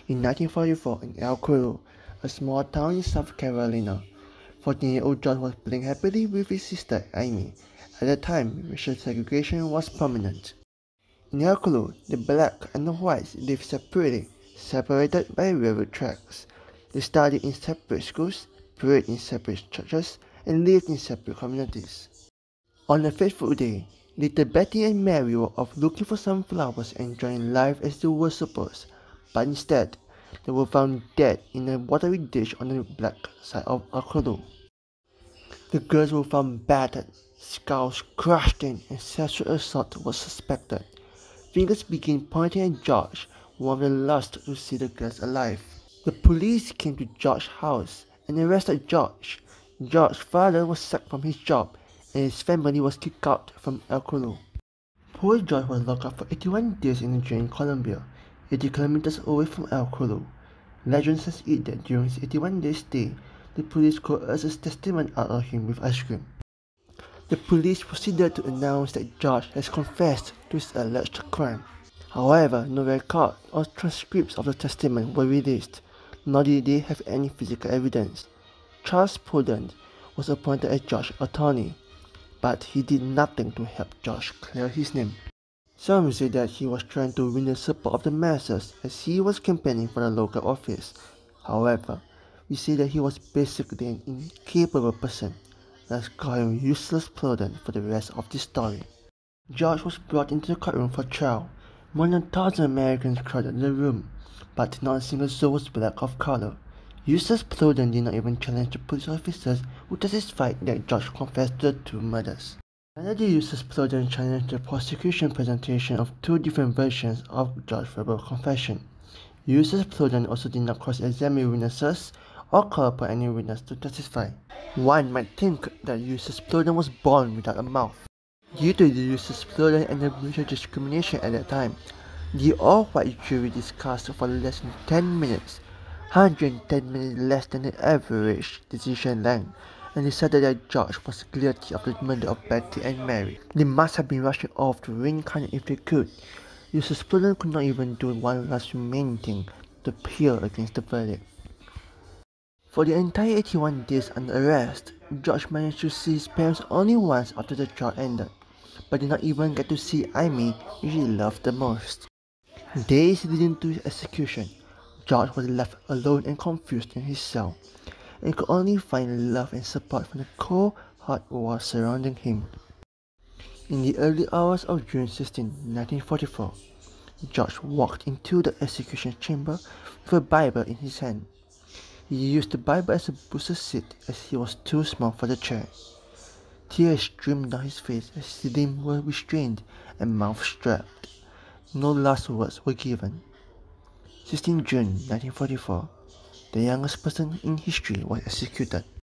In 1944, in Elk, a small town in South Carolina, 14-year-old George was playing happily with his sister Amy. At the time, racial segregation was prominent. In Elk, the black and the whites lived separately, separated by railroad tracks. They studied in separate schools, prayed in separate churches, and lived in separate communities. On a fateful day, little Betty and Mary were off looking for some flowers and enjoying life as they were supposed, but instead, they were found dead in a watery ditch on the black side of Elk. The girls were found battered, skulls crushed in, and sexual assault was suspected. Fingers began pointing at George, one of the last to see the girls alive. The police came to George's house and arrested George. George's father was sacked from his job, and his family was kicked out from Elk. Poor George was locked up for 81 days in a jail in Columbia, 80 kilometers away from Elk. Legend says it that during his 81-day stay, the police coerced his testimony out of him with ice cream. The police proceeded to announce that George has confessed to his alleged crime. However, no record or transcripts of the testimony were released, nor did they have any physical evidence. Charles Prudent was appointed as George's attorney, but he did nothing to help George clear his name. Some say that he was trying to win the support of the masses as he was campaigning for the local office. However, we say that he was basically an incapable person. Let's call him Useless Prudent for the rest of this story. George was brought into the courtroom for trial. More than 1,000 Americans crowded the room, but not a single soul was black of color. Useless Prudent did not even challenge the police officers who testified that George confessed to the two murders. Neither did Useless Prudent challenge the prosecution presentation of two different versions of George's verbal confession. Useless Prudent also did not cross-examine witnesses or call upon any witness to testify. One might think that Useless Prudent was born without a mouth. Due to the Useless Prudent and the racial discrimination at that time, the all-white jury discussed for less than 10 minutes, 110 minutes less than the average decision length, and decided that George was guilty of the murder of Betty and Mary. They must have been rushing off to reincarnate if they could. Useless Prudent could not even do one last remaining thing to appeal against the verdict. For the entire 81 days under arrest, George managed to see his parents only once after the trial ended, but did not even get to see Amy, who he loved the most. Days leading to his execution, George was left alone and confused in his cell, and could only find love and support from the cold, hard walls surrounding him. In the early hours of June 16, 1944, George walked into the execution chamber with a Bible in his hand. He used the Bible as a booster seat as he was too small for the chair. Tears streamed down his face as his limbs were restrained and mouth strapped. No last words were given. 16 June 1944, the youngest person in history was executed.